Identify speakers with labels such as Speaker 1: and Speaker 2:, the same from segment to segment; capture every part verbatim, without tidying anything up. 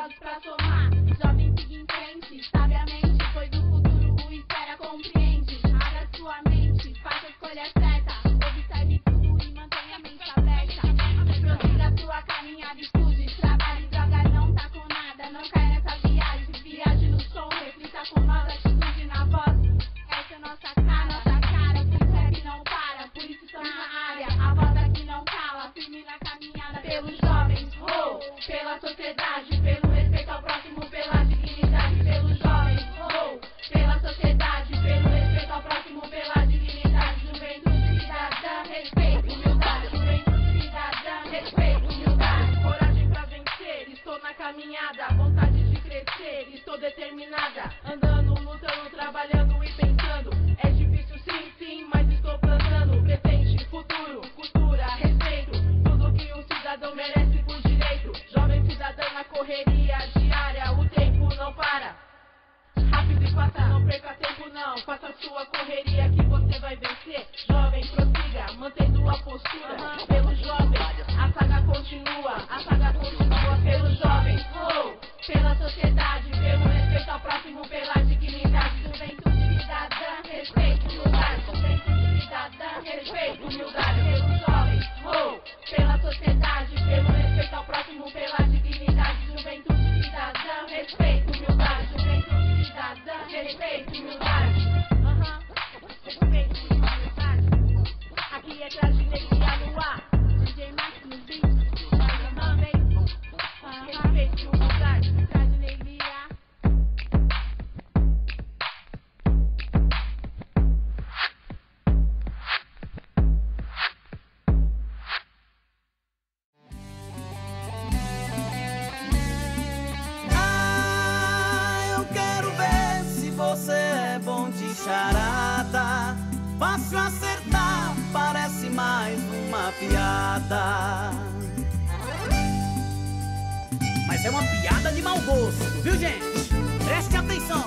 Speaker 1: vozes pra somar. Jovem siga em frente, sabiamente, pois o futuro o espera, compreende. Abra sua mente, faça a escolha certa, observe tudo e mantenha a mente aberta. Prossiga sua caminhada, estude, trabalhe, droga, não tá com nada. Não caia nessa viagem, viaje no som, reflita com nova atitude na voz. Essa é nossa cara, nossa cara, por isso rap não para, por isso estamos na área. A voz aqui não cala, firme na caminhada pelos jovens, oh, pela sociedade, pelo respeito ao próximo, pela dignidade, pelos jovens, oh, pela sociedade, pelo respeito ao próximo, pela dignidade, juventude cidadã, respeito, humildade, juventude cidadã, respeito, humildade, coragem pra vencer, estou na caminhada, vontade de crescer, estou determinada, andando, lutando, trabalhando e pensando, é difícil sim, sim, mas estou plantando, presente, futuro, cultura, respeito, tudo que um cidadão merece por direito, jovem cidadã na correria diária, o tempo não para. Rápido e faça, não perca tempo não, faça a sua correria que você vai vencer. Jovem, prossiga, mantendo a postura, pelo jovem, a saga continua, a saga continua pelo jovem, oh, pela sociedade, pelo respeito ao próximo, pela dignidade, juventude cidadã, respeito, humildade, juventude cidadã, respeito, humildade, pelo jovem, oh, pela sociedade, pelo respeito ao próximo, pela dignidade, juventude cidadã, respeito, humildade, juventude cidadã, respeito, humildade, aham, respeito, humildade, aqui é Tragineria no ar, D J Max no beat, mais uma vez, respeito, humildade, Tragineria.
Speaker 2: Ah, eu quero ver se você é bom de charada. Fácil acertar, parece mais uma piada. Mas é uma piada de mau gosto, viu, gente? Preste atenção.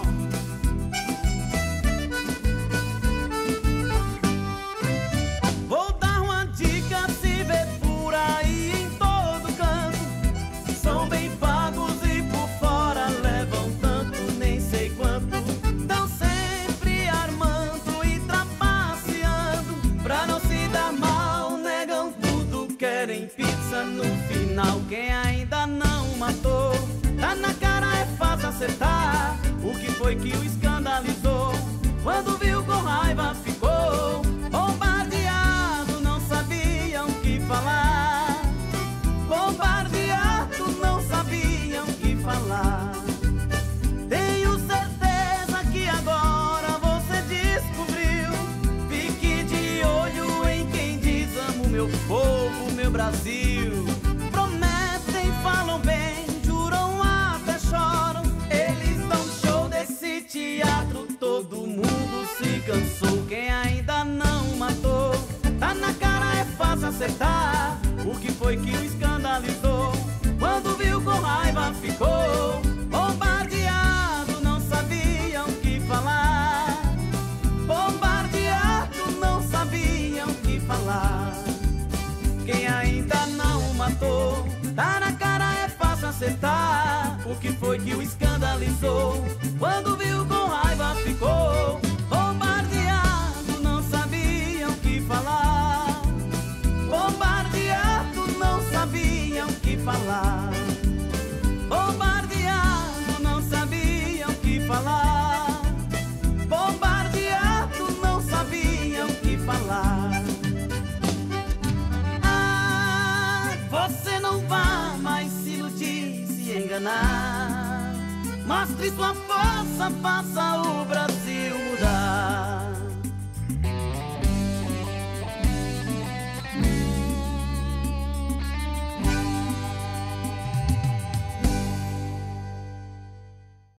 Speaker 2: Vou dar uma dica, se vê por aí em todo canto. São bem pagos e por fora levam tanto, nem sei quanto. Tão sempre armando e trapaceando, pra não se dar mal, negam tudo, querem pizza no final. Quem ainda não matou, tá na cara, é fácil acertar. O que foi que o escandalizou? Quando viu com raiva ficou bombardeado, não sabiam o que falar. Bombardeado, não sabiam o que falar. Tenho certeza que agora você descobriu. Fique de olho em quem diz amo meu povo, meu Brasil. Prometem, falam bem, juram, até choram. Eles dão show desse teatro, todo mundo se cansou. Quem ainda não matou, tá na cara, é fácil acertar. O que foi que o escandalizou? Quando viu com raiva ficou bombardeado, não sabiam o que falar. Bombardeado, não sabiam o que falar. Quem ainda não matou, tá na cara, é fácil acertar. O que foi que o escandalizou? Quando viu com raiva ficou bombardeado, não sabiam o que falar. Bombardeado, não sabiam o que falar. Bombardeado, não sabiam o que falar. Bombardeado, não sabiam o que falar. Ah, você não vai mais se iludir, se enganar. Mostre sua força, faça o Brasil